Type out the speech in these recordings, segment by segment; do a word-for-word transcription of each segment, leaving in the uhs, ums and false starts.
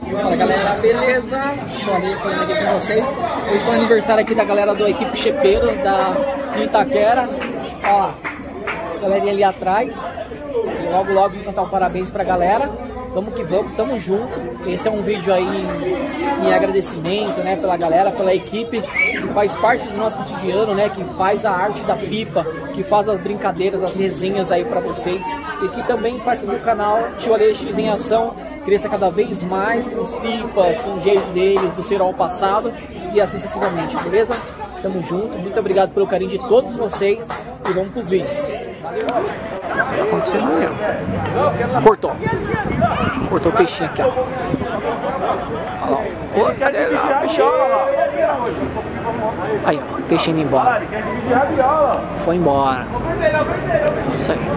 Fala galera, beleza? Deixa eu ali falando aqui com vocês. Eu estou no aniversário aqui da galera da equipe Chepeiros da Itaquera. Ó, a galerinha ali atrás. E logo logo vou cantar um parabéns pra galera. Vamos que vamos, tamo junto. Esse é um vídeo aí em, em agradecimento, né, pela galera, pela equipe que faz parte do nosso cotidiano, né, que faz a arte da pipa, que faz as brincadeiras, as resenhas aí pra vocês e que também faz com que o canal Tio Ale X em Ação cresça cada vez mais com os pipas, com o jeito deles, do ser ao passado e assim sucessivamente, beleza? Tamo junto, muito obrigado pelo carinho de todos vocês e vamos pros vídeos. Valeu! Isso aí aconteceu mesmo. Cortou. Cortou o peixinho aqui, ó. Olha lá. Ô, cadê lá? Peixinho. Aí, ó. Peixinho indo embora. Foi embora. Isso aí.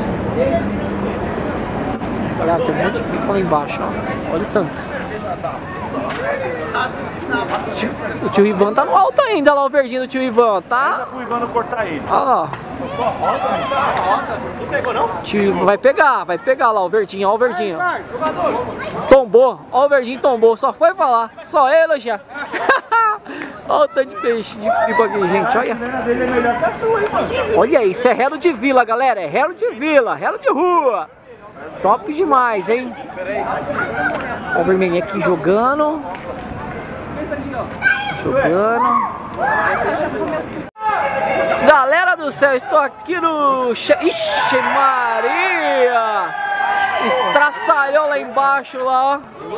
Olha, tem um monte de pipa lá embaixo, ó. Olha o tanto. O tio Ivan tá no alto ainda, lá o verdinho do tio Ivan, tá? O Ivan não cortar ele. Olha lá. Não pegou não? Tio vai pegar, vai pegar lá o verdinho, ó o verdinho. Tombou, ó o verdinho tombou, só foi falar, só elogiar. Olha o tanto de peixe de pipa aqui, gente, olha. Olha isso, é relo de vila, galera, é relo de vila, relo de rua. Top demais, hein? Olha o vermelhinho aqui jogando. Jogando. Galera do céu, estou aqui no... Ixi Maria! Estraçalhou lá embaixo, lá, ó.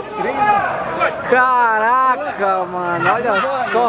Caraca, mano, olha só.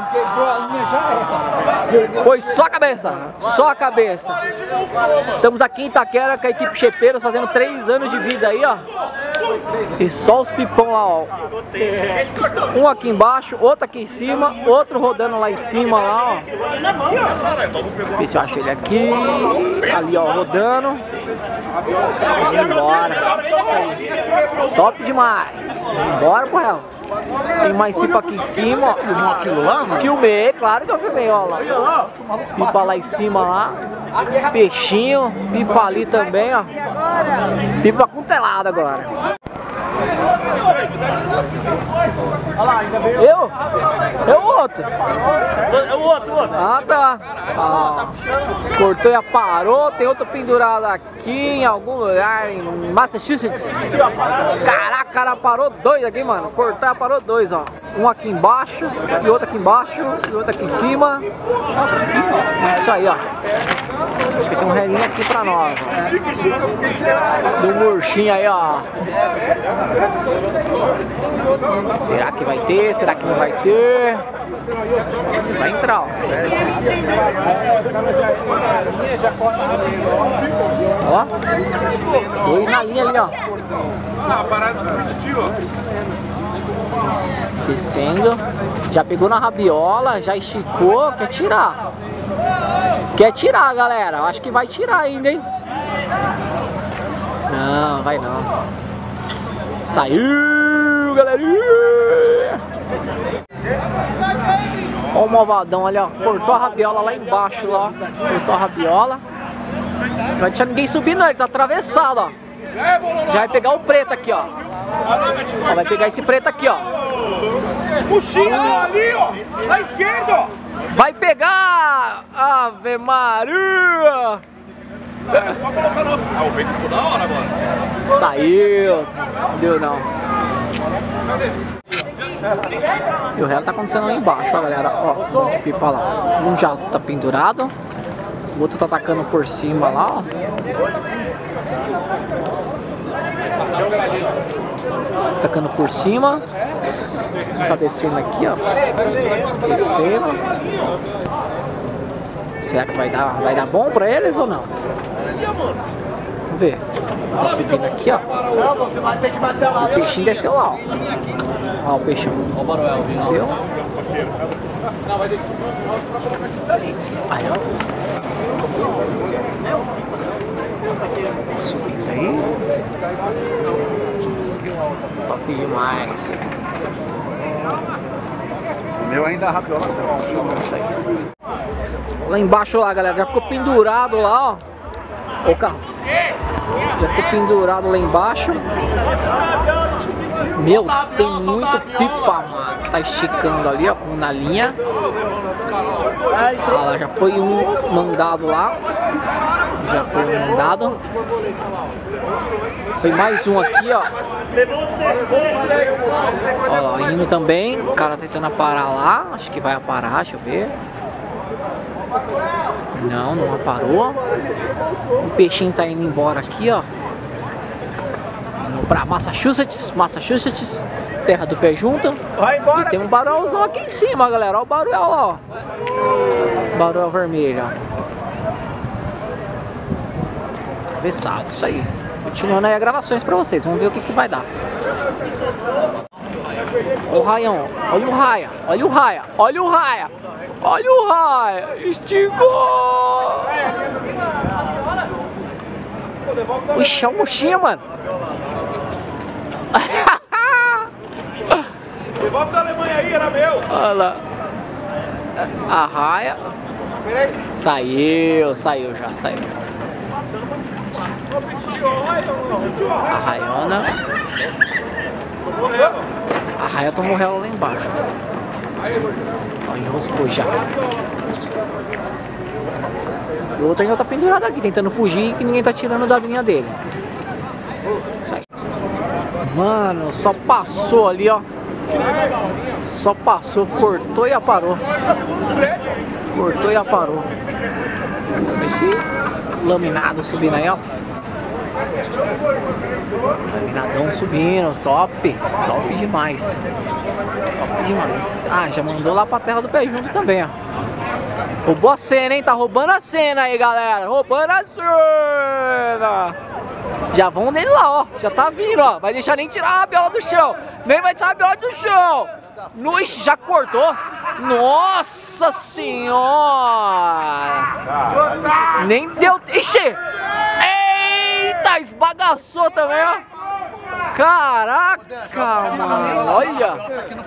Foi só a cabeça, só a cabeça. Estamos aqui em Itaquera com a equipe Chepeiros fazendo três anos de vida aí, ó. E só os pipão lá, ó. Um aqui embaixo, outro aqui em cima, outro rodando lá em cima, lá, ó. Ver se eu acho ele aqui. Ali, ó, rodando. Vamos embora. Top demais. Bora pro réu. Tem mais pipa aqui em cima, ó. Filmou aquilo lá, mano? Filmei, claro que eu filmei, ó lá. Pipa lá em cima lá. Peixinho, pipa ali também, ó. Pipa com telado agora. Eu? É o outro. É o outro, o outro. Ah, tá. Ah, cortou e parou. Tem outro pendurado aqui em algum lugar em Massachusetts. Caraca, cara, parou dois aqui, mano. Cortou e parou dois, ó. Um aqui embaixo e outro aqui embaixo e outro aqui em cima. Isso aí, ó. Acho que tem um relinho aqui pra nós, ó. Do murchinho aí, ó. Será que vai ter? Será que não vai ter? Vai entrar, ó. Ó. Dois na linha ali, ó. Descendo. Já pegou na rabiola, já esticou, quer tirar. Quer tirar, galera. Acho que vai tirar ainda, hein? Não, vai não. Saiu, galerinha. Olha o malvadão ali, ó. Cortou a rabiola lá embaixo, lá. Cortou a rabiola. Não vai deixar ninguém subir, não. Ele tá atravessado, ó. Já vai pegar o preto aqui, ó. Ó, vai pegar esse preto aqui, ó. Puxinha ali, ó. Na esquerda, ó. Vai pegar! Ave Maria! É só colocar no outro. Ah, o vento ficou da hora agora. Saiu! Não deu não. E o real tá acontecendo lá embaixo, ó, galera. Ó, um monte de pipa lá. Um já tá pendurado. O outro tá atacando por cima lá, ó. Atacando por cima. Tá descendo aqui, ó. Descendo. Será que vai dar, vai dar bom pra eles ou não? Vamos ver. Tá subindo aqui, ó. O peixinho desceu lá, ó. Ó o peixinho. Desceu. Aí, ó. Subindo aí. Top demais. O meu ainda é rabiola. Isso aí. Lá embaixo lá, galera, já ficou pendurado lá, ó. Ó o carro. Já ficou pendurado lá embaixo. Meu, tem muito pipa, mano. Tá esticando ali, ó, na linha. Ah, lá, já foi um mandado lá. Já foi um mandado. Foi mais um aqui, ó. Olha lá, indo também. O cara tentando parar lá. Acho que vai aparar, deixa eu ver. Não, não aparou. O peixinho tá indo embora aqui, ó. Indo pra Massachusetts, Massachusetts, terra do pé junto. E tem um baruelzão aqui em cima, galera. Olha o baruel lá, ó. Baruel vermelho, ó. Pesado, isso aí. Continuando aí as gravações pra vocês. Vamos ver o que que vai dar. Olha o raião. Olha o raia. Olha o raia. Olha o raia. Olha o raia. Esticou. Ixi, é um murchinho, mano. Devolve da Alemanha aí, era meu. Olha lá. A raia. Saiu, saiu já, saiu. A raiona. A raia tomou réu lá embaixo. Ó, enroscou já. E o outro ainda tá pendurado aqui, tentando fugir, que ninguém tá tirando da linha dele. Isso aí. Mano, só passou ali, ó. Só passou, cortou e aparou. Cortou e aparou. Esse laminado subindo aí, ó. Laminadão subindo, top. Top demais. Top demais. Ah, já mandou lá pra terra do pé junto também, ó. Roubou a cena, hein? Tá roubando a cena aí, galera. Roubando a cena. Já vão nele lá, ó. Já tá vindo, ó. Vai deixar nem tirar a rabiola do chão. Nem vai tirar a rabiola do chão. Nossa, já cortou. Nossa senhora. Nem deu. Ixi. Eita, esbagaçou também, ó. Caraca, mano. Olha.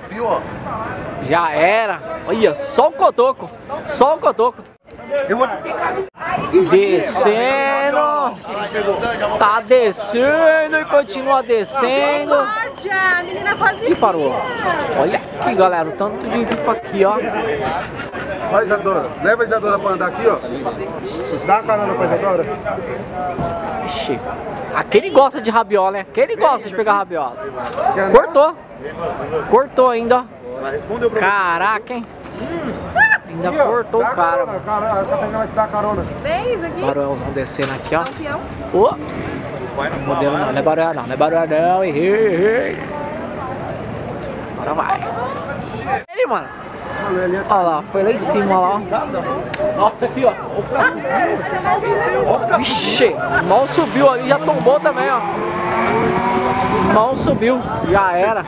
Já era. Olha, só o cotoco. Só o cotoco. Eu vou te ficar. Descendo. Tá descendo e continua descendo. E parou. Olha aqui, galera, o tanto de pipa aqui, ó. Vai, Isadora. Leva a Isadora pra andar aqui, ó. Dá uma carona pra Isadora. Ixi. Aquele gosta de rabiola, né? Aquele gosta de pegar rabiola. Cortou. Cortou ainda, ó. Caraca, hein? Ainda cortou o cara. Cara, tá tentando te dar carona. Vem isso aqui. Baruelzão descendo aqui, ó. Campeão. Ô! Modelo não, não é baruel não, não é baruel não. Errei, errei. Agora vai. Ele, mano. Olha lá, foi lá em cima, ó. Nossa, aqui, ó. Vixe, mal subiu ali, já tombou também, ó. Mal subiu, já era.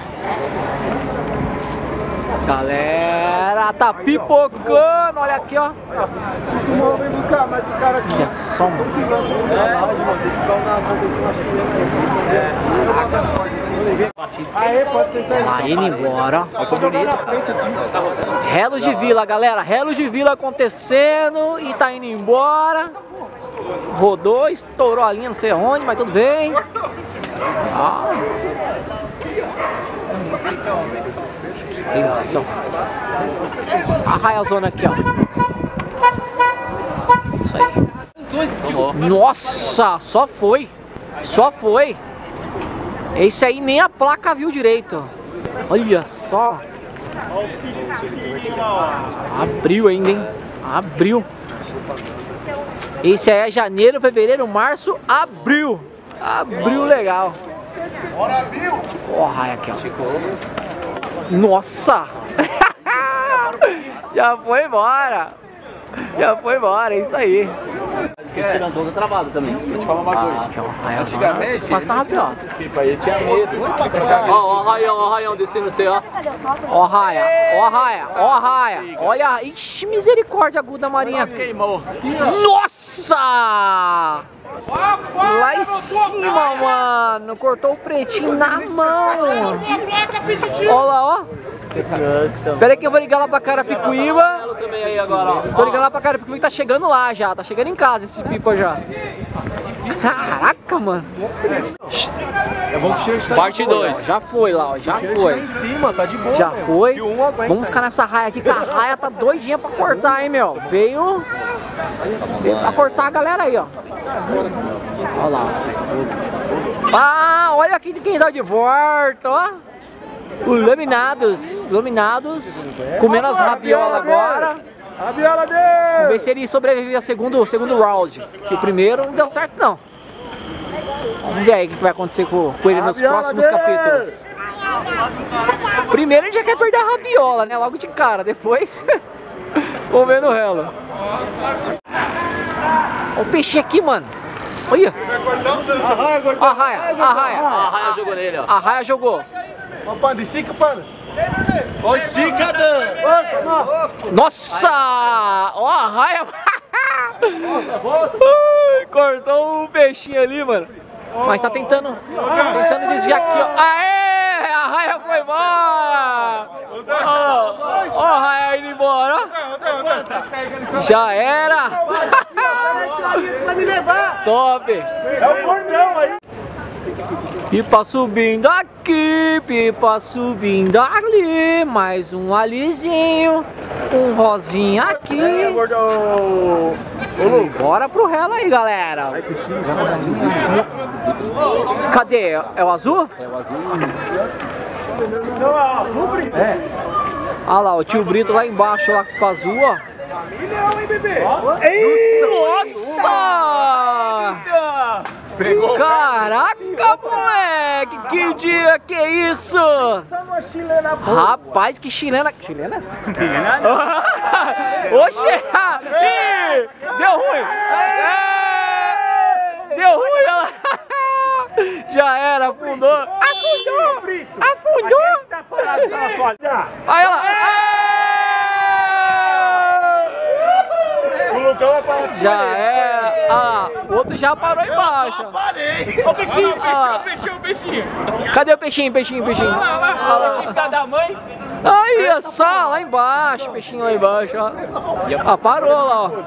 Galera, tá pipocando, olha aqui, ó. Costumou vir buscar, mas os caras aqui. Olha só, mano. Aí, pode ser isso aí. Vai indo embora, ó. Ficou bonito. Relos de Vila, galera. Relos de Vila acontecendo e tá indo embora. Rodou, estourou a linha, não sei onde, mas tudo bem. Ah. Tem mais, ó. A raiazona aqui, ó. Isso aí. Nossa, só foi. Só foi. Esse aí nem a placa viu direito. Olha só. Abriu ainda, hein? Abriu. Esse aí é janeiro, fevereiro, março, abril. Abril legal. Ó, a raia aqui, ó. Nossa! Já foi embora! Já foi embora, é isso aí. Esse tirandão tá travado também. Vou te falar uma coisa. Ah, Antigamente, mas tava pior. esses pipa aí tinha medo. Ó, ó, o raião, ó, o raião descendo você, ó. Ó, a raia, ó, a raia, ó, a raia. Olha, ixi, misericórdia, aguda marinha. Queimou. Nossa! Lá em cima, mano. Cortou o pretinho na mão. Olha lá, ó. Pera aí que eu vou ligar lá pra Carapicuíba. Tô ligando lá pra Carapicuíba que tá chegando lá já. Tá chegando em casa esse pipa já. Caraca, mano. É parte dois. Já foi lá, ó. Já foi. Em cima, tá de boa. Já meu. foi. Se um aguenta. Vamos ficar nessa raia aqui, que a raia tá doidinha pra cortar, hein, meu. Veio, veio pra cortar a galera aí, ó. Olha lá. Ah, olha aqui quem tá de volta, ó. Os laminados. Laminados. Comendo as rabiolas agora. Rabiola dele! Vamos ver se ele sobrevive ao segundo, segundo round. Que o primeiro não deu certo, não. Vamos ver aí o que vai acontecer com, com ele nos próximos capítulos. Primeiro ele já quer perder a rabiola, né? Logo de cara. Depois, vamos ver no relo. Olha o peixinho aqui, mano. Olha. A raia, a raia. A raia jogou nele, ó. A raia jogou. Ó, Panda, estica, Panda. Ó, estica, Dan. Nossa! Ó a raia. Ui, cortou um peixinho ali, mano. Mas tá tentando, tentando desviar aqui, ó. Aê! A raia foi embora! Ó, ó a raia indo embora, ó. Já era! Top! É o cordão aí. Pipa subindo aqui, pipa subindo ali, mais um alizinho, um rosinha aqui. E bora pro relo aí, galera. Cadê? É o azul? É o azul. É. Olha lá, o tio Brito lá embaixo, lá com o azul, ó. Nossa! Pegou. Caraca, moleque! Que dia que é isso? Rapaz, que chilena. Chilena? Chilena? Oxe! Ih, deu ruim! É, deu ruim, olha lá. Já era, afundou! Afundou! Afundou! Aí ela. Já era. Ah, o outro já parou embaixo. Ô, peixinho, Ah. peixinho, peixinho, peixinho. Cadê o peixinho, peixinho, peixinho? Lá, lá, lá, peixinho da mãe. Aí, ó, só lá embaixo, peixinho lá embaixo, ó. Ah, parou lá, ó.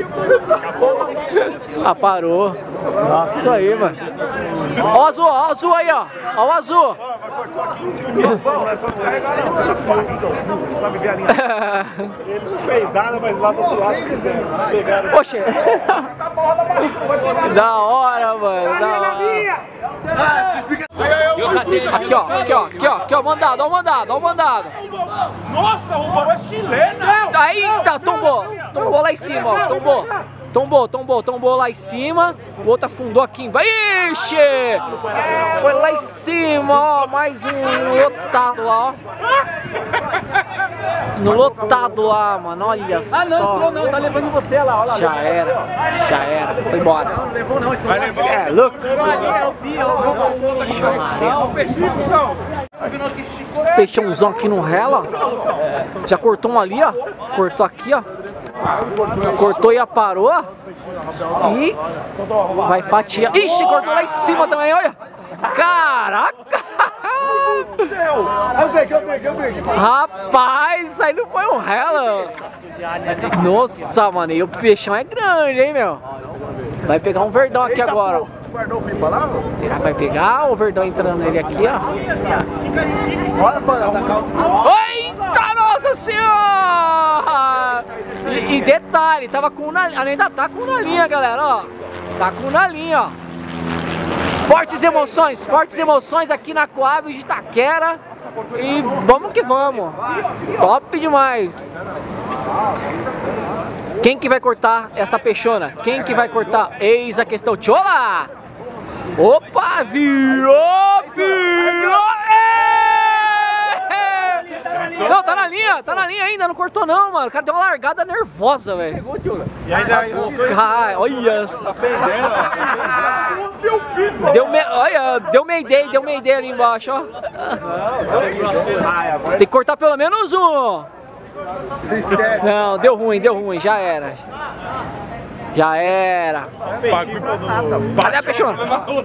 Ah, parou. Nossa, isso aí, mano. Ó o azul, ó o azul aí, ó. Ó o azul. Não é só descarregar, não. Você tá com barriga, não sabe ver a linha. Ele não fez nada, mas lá do outro lado fizeram. Pegaram. Oxe. Da hora, mano. Da hora. Aqui, ó, aqui, ó, aqui, ó, aqui, ó, mandado, ó o mandado, ó o mandado. Nossa, o pau é chilena. Eita, tombou, tombou lá em cima, ó, tombou. Tombou, tombou, tombou lá em cima. O outro afundou aqui embaixo. Ixi! Foi lá em cima, ó. Mais um lotado lá, ó. No lotado lá, mano. Olha só. Ah, não, entrou não, tá levando você lá, olha lá. Já era, já era. Foi embora. Não levou não, Vai levar. É, louco. Ali é o fio, ó. O peixinho, então. Peixãozão aqui no relo, ó. Já cortou um ali, ó. Cortou aqui, ó. Cortou e aparou. E vai fatiar. Ixi, cortou lá em cima também, olha. Caraca! Eu peguei, eu peguei, eu peguei. Rapaz, isso aí não foi um relo. Nossa, mano, e o peixão é grande, hein, meu? Vai pegar um verdão aqui agora, ó. Guardou o pipa lá? Será que vai pegar o verdão entrando nele aqui, ó? Olha, Panda, atacar o... Eita, nossa senhora! E, e detalhe, tava com na, ainda tá com na linha, galera, ó. Tá com na linha, ó. Fortes emoções, fortes emoções aqui na Coab de Itaquera. E vamos que vamos. Top demais. Quem que vai cortar essa peixona? Quem que vai cortar? Eis a questão. Tchola! Opa, virou, virou! Não, tá na linha, tá na linha ainda, não cortou não, mano. O cara deu uma largada nervosa, velho. E ainda aí, os dois... Cara, olha. Tá perdendo, ó. O seu pipa. Deu me... Olha, deu Mayday, deu Mayday ali embaixo, ó. Tem que cortar pelo menos um. Não, deu ruim, deu ruim, já era. Já era. Cadê a peixona?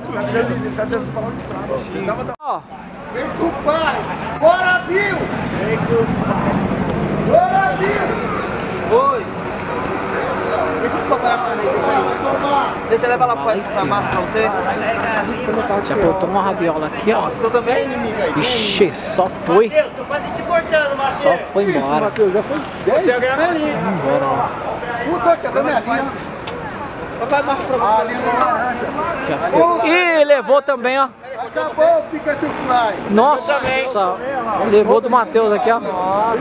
Ó. Vem com o pai. Bora, Bill. Bora, Bill. Oi. Deixa eu levar lá pra massa pra você. Já cortou uma rabiola aqui, ó. Você também é inimigo aí. Vixe, só foi. Matheus, tô quase te cortando, Matheus. Só foi embora. Matheus, já foi dez. Eu ganhei a minha linha. Embora, ó. Puta, quebrou minha linha. Vai mais pra você. Já foi. Ih, levou também, ó. Acabou o Pikachu Fly. Nossa, levou do Matheus aqui, ó.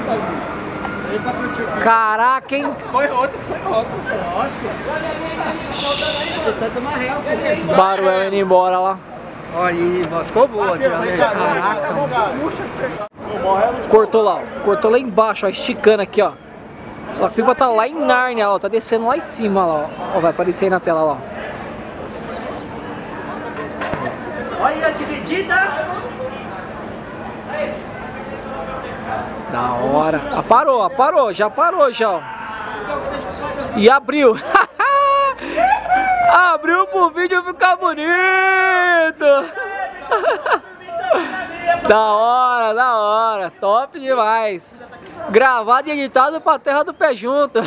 Caraca, hein? Foi outro, foi outro. Baruel indo embora lá. Olha aí, ficou boa. Caraca, cortou lá, ó. Cortou lá embaixo, ó, esticando aqui, ó. Só que a pipa tá lá em Nárnia, ó. Tá descendo lá em cima, ó. Ó, vai aparecer aí na tela, ó. Olha a dividida. Da hora. Ah, parou, ah, parou, já parou já, ó. E abriu. Abriu pro vídeo ficar bonito. Da hora, da hora. Top demais. Gravado e editado pra terra do pé junto.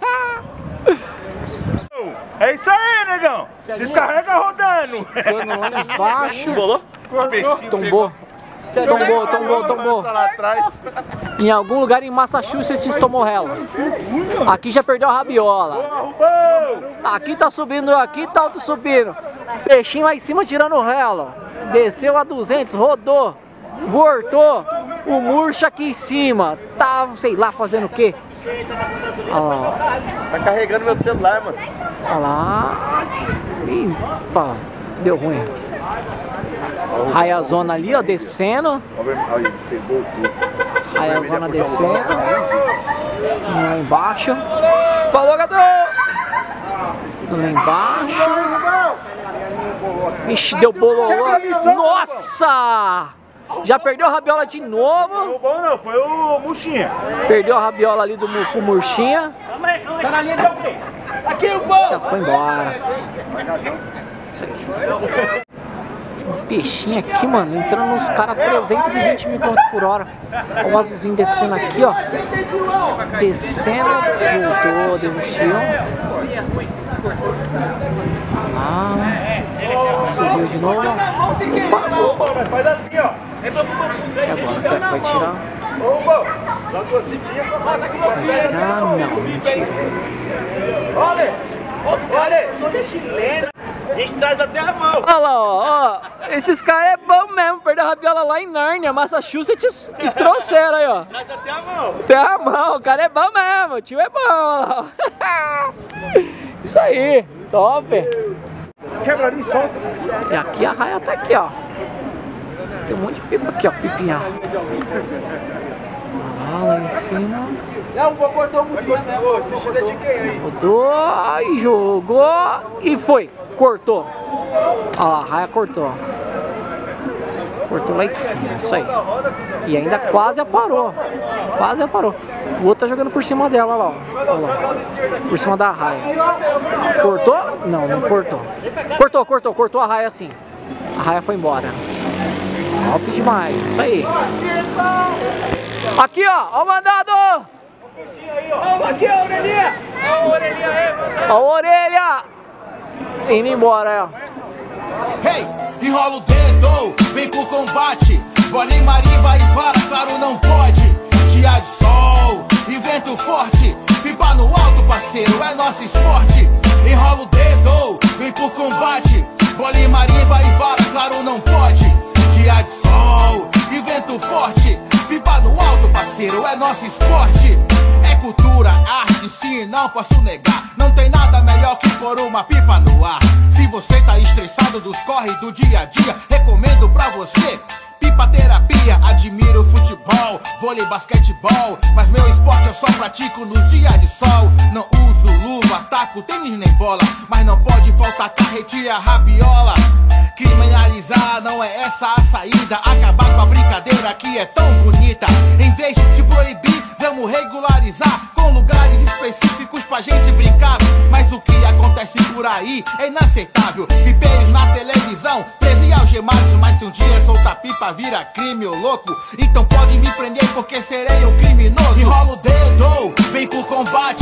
É isso aí, negão. Descarrega rodando. Ficando lá embaixo. Bolou? Tombou. Tombou, tombou, tombou. Lá atrás. Em algum lugar em Massachusetts tomou relo. Aqui já perdeu a rabiola. Aqui tá subindo, aqui tá outro subindo. Peixinho lá em cima tirando o relo. Desceu a duzentos, rodou. Voltou. O murcho aqui em cima. Tá, sei lá, fazendo o quê? Olha lá. Tá carregando meu celular, mano. Olha lá. Ih, pá, deu ruim. Raiazona ali, ó, descendo. Aí, pegou tudo. Raiazona descendo. Lá embaixo. Falou, gato! Lá embaixo. Ixi, deu bololô. Nossa! Já perdeu a rabiola de novo. Não bom não, foi o Murchinha. Perdeu a rabiola ali do pro Murchinha. Calma aí, calma aí. Tá na linha de alguém. Aqui o gol. Já foi embora. Um peixinho aqui, mano, entrando nos caras trezentos e vinte mil quilômetros por hora. Olha o azulzinho descendo aqui, ó. Descendo, voltou, desistiu. Ah, subiu de novo. Opa, mas faz assim, ó. E agora, será que vai tirar? Opa, dá duas cintinhas. Ah, não, mentira. Olha, olha, sou de chilena. A gente traz até a mão. Olha lá, ó, ó. Esses caras é bom mesmo. Perderam a rabiola lá em Nárnia, Massachusetts, e trouxeram aí, ó. Traz até a mão. Até a mão, o cara é bom mesmo. O tio é bom, olha lá, ó. Isso aí, top. Quebra ali, solta. E aqui a raia tá aqui, ó. Tem um monte de pipa aqui, ó, pipinha. Ah, lá em cima. Não, o cortou o mochila, né? Esse X é de quem aí? Rodou e jogou e foi. Cortou. Olha lá, a raia cortou. Cortou lá em cima, isso aí. E ainda quase aparou. Quase aparou. O outro tá jogando por cima dela, olha lá, ó. Olha lá. Por cima da raia. Cortou? Não, não cortou. Cortou, cortou, cortou a raia assim. A raia foi embora. Top demais, isso aí. Aqui, ó, ó o mandado! Ó, aqui a orelhinha! Ó a orelhinha aí, Ó a orelha! Indo embora, ó. Hey, enrola o dedo, vem pro combate. Bola em marimba e vara, claro não pode. Dia de sol e vento forte. Pipa no alto, parceiro, é nosso esporte. Enrola o dedo, vem pro combate. Bola em marimba e vara, claro não pode. Dia de sol e vento forte. Pipa no alto, parceiro, é nosso esporte. É cultura, arte, sim, não posso negar. Não tem nada melhor que pôr uma pipa no ar. Se você tá estressado dos corre do dia a dia, recomendo pra você pipa terapia. Admiro futebol, vôlei, basquetebol, mas meu esporte eu só pratico nos dias de sol. Não uso luva, taco, tênis nem bola, mas não pode faltar carretilha, rabiola. Criminalizar não é essa a saída. Acabar com a brincadeira que é tão bonita. Em vez de proibir, vamos regularizar com lugares específicos pra gente brincar. Mas o que acontece por aí é inaceitável. Pipeiros na televisão, presos e algemados. Mas se um dia soltar pipa vira crime, ô louco, então pode me prender porque serei um criminoso. Enrola o dedo, vem pro combate.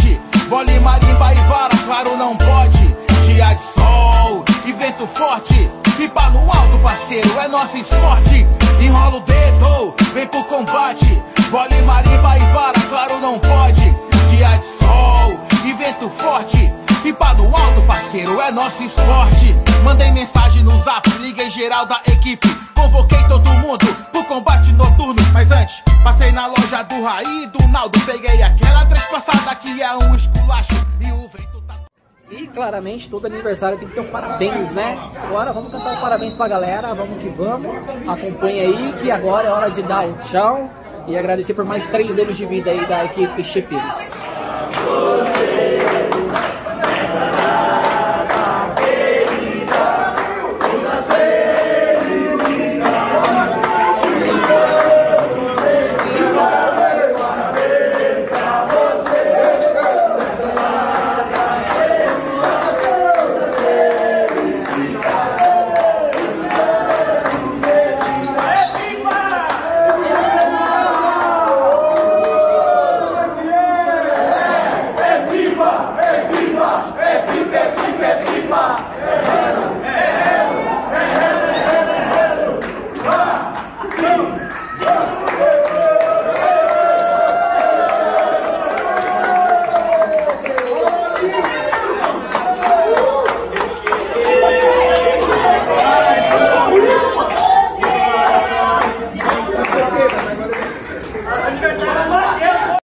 bola e marimba e vara, claro não pode. Dia de sol e vento forte, pipa no alto, parceiro, é nosso esporte. Enrola o dedo, vem pro combate, bola e marimba e vara, claro não pode. Dia de sol e vento forte, pipa no alto, parceiro, é nosso esporte. Mandei mensagem no zap, liguei geral da equipe, convoquei todo mundo pro combate noturno. Mas antes, passei na loja do Raí e do Naldo, peguei aquela trespassada que é um esculacho e o vento tá... E claramente todo aniversário tem que ter um parabéns, né? Agora vamos cantar um parabéns pra galera, vamos que vamos. Acompanha aí que agora é hora de dar um tchau e agradecer por mais três anos de vida aí da equipe Chepeiros.